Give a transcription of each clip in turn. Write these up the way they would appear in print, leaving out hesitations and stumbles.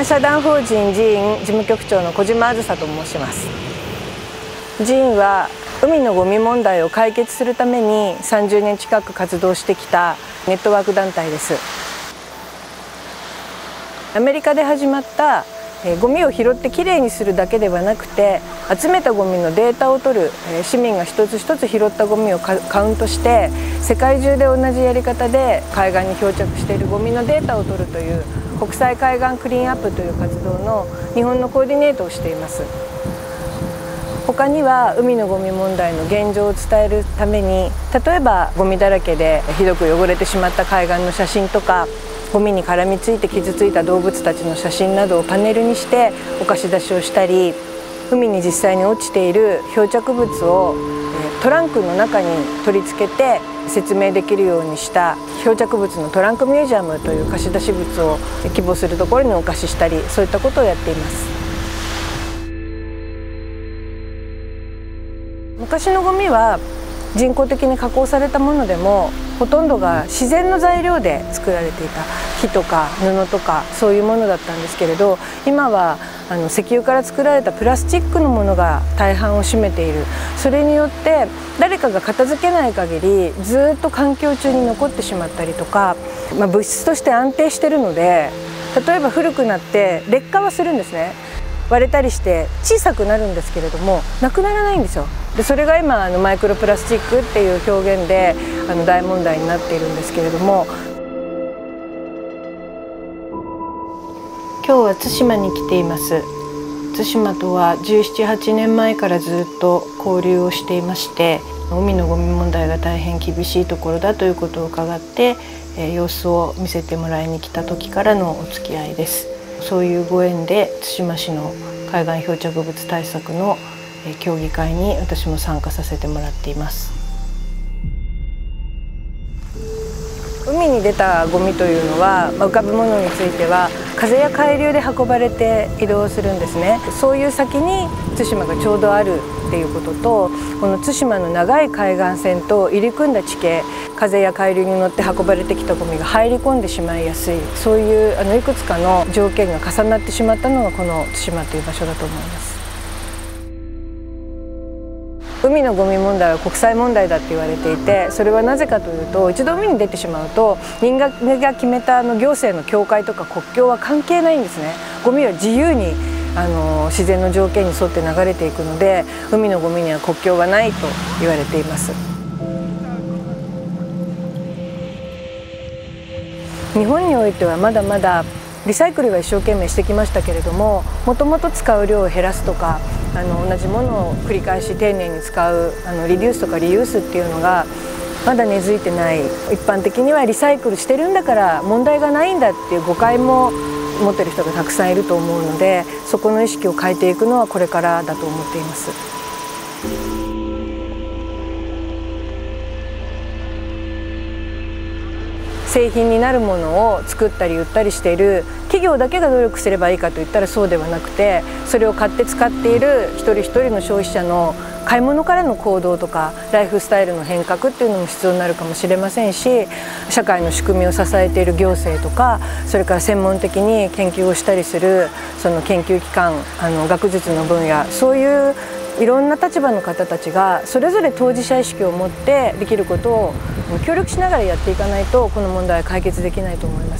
反社団法人寺院事務局長の小島あずさと申します。寺院は海のゴミ問題を解決するために30年近く活動してきたネットワーク団体です。アメリカで始まったゴミを拾ってきれいにするだけではなくて、集めたゴミのデータを取る、市民が一つ一つ拾ったゴミをカウントして世界中で同じやり方で海岸に漂着しているゴミのデータを取るという国際海岸クリーンアップという活動の日本のコーディネートをしています。他には海のゴミ問題の現状を伝えるために、例えばゴミだらけでひどく汚れてしまった海岸の写真とか、ゴミに絡みついて傷ついた動物たちの写真などをパネルにしてお貸し出しをしたり、海に実際に落ちている漂着物をトランクの中に取り付けて説明できるようにした漂着物のトランクミュージアムという貸し出し物を希望するところにお貸ししたり、そういったことをやっています。昔のゴミは人工的に加工されたものでもほとんどが自然の材料で作られていた木とか布とかそういうものだったんですけれど、今は石油から作られたプラスチックのものが大半を占めている。それによって誰かが片付けない限りずっと環境中に残ってしまったりとか、物質として安定してるので、例えば古くなって劣化はするんですね。割れたりして小さくなるんですけれどもなくならないんですよ。でそれが今マイクロプラスチックっていう表現で大問題になっているんですけれども、今日は対馬に来ています。対馬とは17、8年前からずっと交流をしていまして、海のゴミ問題が大変厳しいところだということを伺って様子を見せてもらいに来た時からのお付き合いです。そういうご縁で対馬市の海岸漂着物対策の協議会に私も参加させてもらっています。海に出たゴミというのは、浮かぶものについては風や海流で運ばれて移動するんですね。そういう先に対馬がちょうどあるっていうことと、この対馬の長い海岸線と入り組んだ地形、風や海流に乗って運ばれてきたゴミが入り込んでしまいやすい、そういういくつかの条件が重なってしまったのがこの対馬という場所だと思います。海のゴミ問題は国際問題だって言われていて、それはなぜかというと、一度海に出てしまうと人間が決めた行政の境界とか国境は関係ないんですね。ゴミは自由に自然の条件に沿って流れていくので、海のゴミには国境はないと言われています。日本においてはまだまだリサイクルは一生懸命してきましたけれども、もともと使う量を減らすとか、同じものを繰り返し丁寧に使うリデュースとかリユースっていうのがまだ根付いてない。一般的にはリサイクルしてるんだから問題がないんだっていう誤解も持ってる人がたくさんいると思うので、そこの意識を変えていくのはこれからだと思っています。製品になるものを作ったり売ったりしている企業だけが努力すればいいかといったらそうではなくて、それを買って使っている一人一人の消費者の買い物からの行動とかライフスタイルの変革っていうのも必要になるかもしれませんし、社会の仕組みを支えている行政とか、それから専門的に研究をしたりするその研究機関、学術の分野、そういういろんな立場の方たちがそれぞれ当事者意識を持ってできることを協力しながらやっていかないと、この問題は解決できないと思います。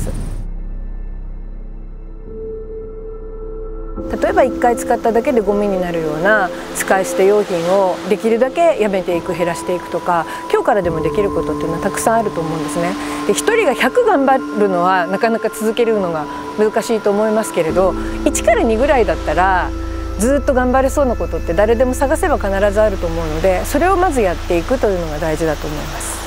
例えば1回使っただけでゴミになるような使い捨て用品をできるだけやめていく、減らしていくとか、今日からでもできることっていうのはたくさんあると思うんですね。で1人が100頑張るのはなかなか続けるのが難しいと思いますけれど、1から2ぐらいだったらずっと頑張れそうなことって誰でも探せば必ずあると思うので、それをまずやっていくというのが大事だと思います。